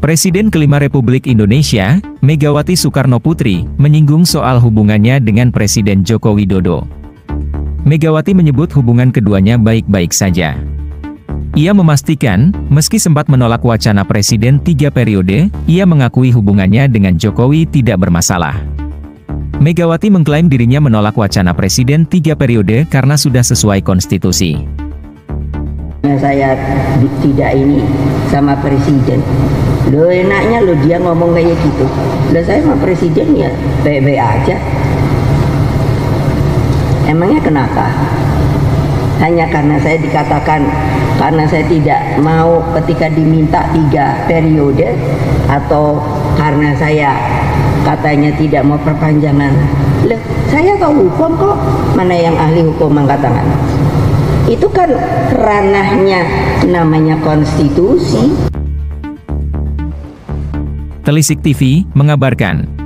Presiden kelima Republik Indonesia, Megawati Soekarnoputri, menyinggung soal hubungannya dengan Presiden Joko Widodo. Megawati menyebut hubungan keduanya baik-baik saja. Ia memastikan, meski sempat menolak wacana Presiden 3 periode, ia mengakui hubungannya dengan Jokowi tidak bermasalah. Megawati mengklaim dirinya menolak wacana Presiden 3 periode karena sudah sesuai konstitusi. Saya tidak ini sama Presiden. Loh enaknya loh dia ngomong kayak gitu. Loh saya sama Presiden ya baik-baik aja. Emangnya kenapa? Hanya karena saya dikatakan, karena saya tidak mau ketika diminta 3 periode, atau karena saya katanya tidak mau perpanjangan. Loh, saya tahu hukum kok, mana yang ahli hukum mengatakan. Itu kan ranahnya namanya konstitusi. Telisik TV mengabarkan.